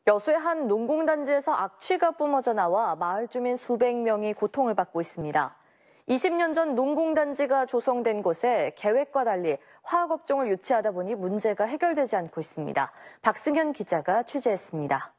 여수의 한 농공단지에서 악취가 뿜어져 나와 마을 주민 수백 명이 고통을 받고 있습니다. 20년 전 농공단지가 조성된 곳에 계획과 달리 화학업종을 유치하다 보니 문제가 해결되지 않고 있습니다. 박승현 기자가 취재했습니다.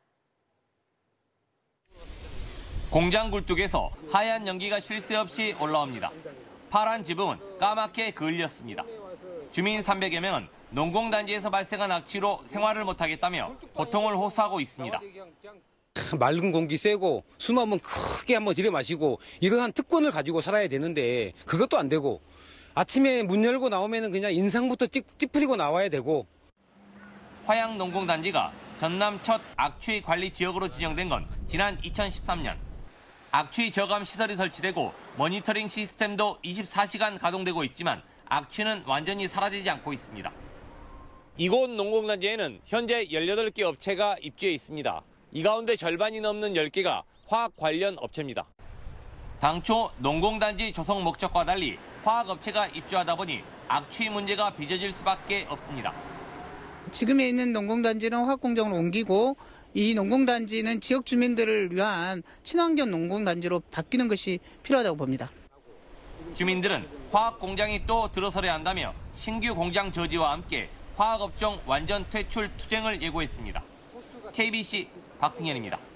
공장 굴뚝에서 하얀 연기가 쉴 새 없이 올라옵니다. 파란 지붕은 까맣게 그을렸습니다. 주민 300여 명은 농공단지에서 발생한 악취로 생활을 못하겠다며 고통을 호소하고 있습니다. 맑은 공기 쐬고 숨 한번 크게 한번 들여 마시고 이러한 특권을 가지고 살아야 되는데 그것도 안 되고 아침에 문 열고 나오면 그냥 인상부터 찌푸리고 나와야 되고. 화양 농공단지가 전남 첫 악취 관리 지역으로 지정된 건 지난 2013년. 악취 저감 시설이 설치되고 모니터링 시스템도 24시간 가동되고 있지만 악취는 완전히 사라지지 않고 있습니다. 이곳 농공단지에는 현재 18개 업체가 입주해 있습니다. 이 가운데 절반이 넘는 10개가 화학 관련 업체입니다. 당초 농공단지 조성 목적과 달리 화학업체가 입주하다 보니 악취 문제가 빚어질 수밖에 없습니다. 지금에 있는 농공단지는 화학공장으로 옮기고 이 농공단지는 지역 주민들을 위한 친환경 농공단지로 바뀌는 것이 필요하다고 봅니다. 주민들은 화학공장이 또 들어서려 한다며 신규 공장 저지와 함께 화학업종 완전 퇴출 투쟁을 예고했습니다. KBC 박승현입니다.